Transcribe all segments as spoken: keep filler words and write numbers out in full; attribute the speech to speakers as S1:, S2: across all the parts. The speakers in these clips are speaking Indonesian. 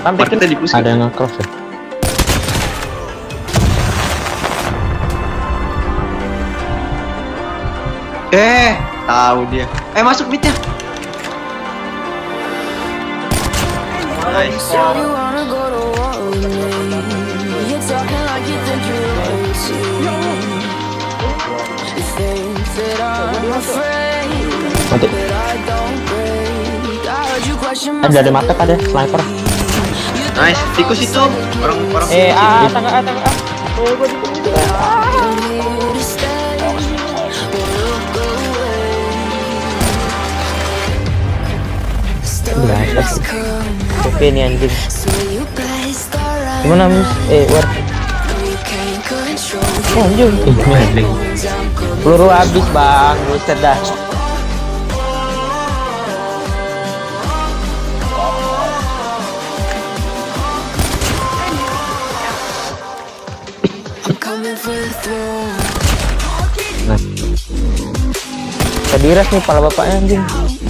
S1: Marketnya di push.
S2: Ada yang nge-cross ya?
S1: Eh, tahu dia. Eh, masuk midnya. Nice.
S2: Mati. Ada ada market, ada sniper.
S1: Nice. Tikus itu orang-orang.
S2: Eh, ah, tangga, ah, tangga, ah. Oh, gua ditutup. Berapa sih? Oke nih anjing. Gimana mus? Eh, war. Oh, anjing. Ih, peluru habis bang, buset dah. Nah, kediras nih pala bapaknya anjing.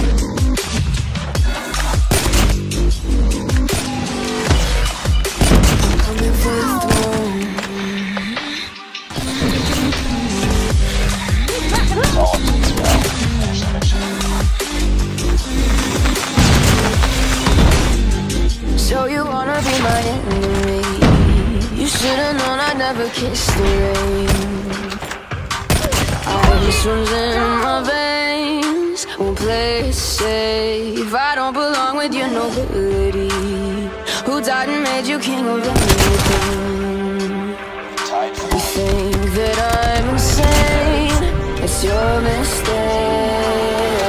S3: So you wanna be my enemy? You should've known I never kissed the rain. Ice runs in my veins. Won't play it safe. I don't belong with your nobility. Who died and made you king of everything? You think that I'm insane? It's your mistake.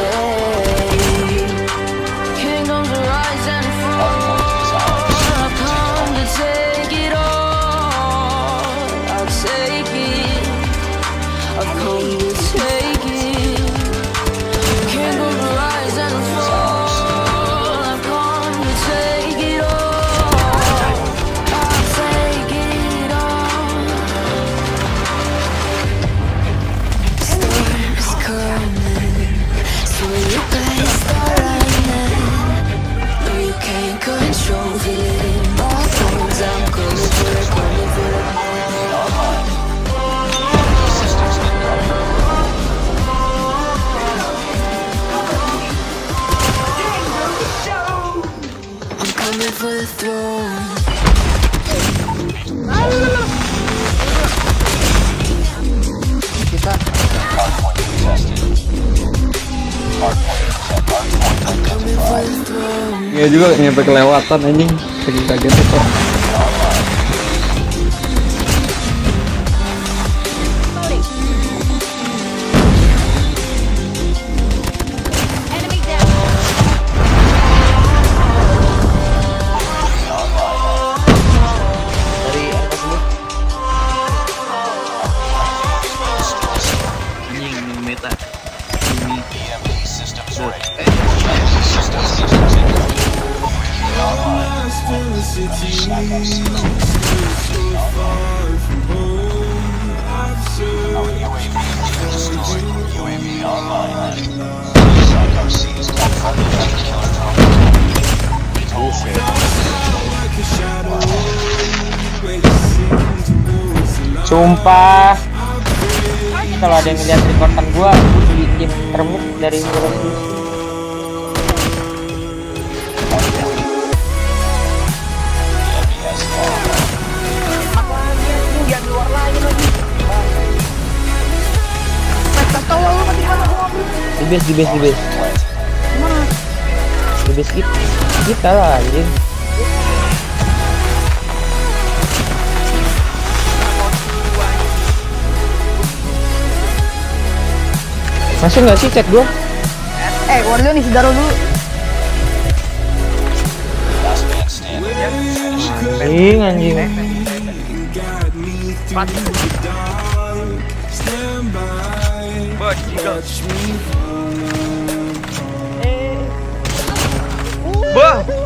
S3: Kingdoms rise and fall. I've come to take it all. I'll take it. I've come to take it. Kingdoms rise and fall. I've come to take it all. I'll take it all. Storms coming, so you guys start running. No, you can't control it in my bones. I'm coming for it, coming for it. I'm coming for the throne. I'm coming for the throne.
S2: Ya juga nyampe kelewatan anjing. Saking kagetnya kok.
S1: Dari atas lu. Anjing ini meta. Ini eh.
S2: Sumpah, kalau ada yang ngeliat rekordan gua, bikin termuk dari resolusi. Di base, di base, di base. Di base kita, kita lah anjing. Masuk nggak sih chat gua?
S4: Eh, Warlio nih, Sidaro dulu.
S2: Anjing, anjing.
S1: Bah.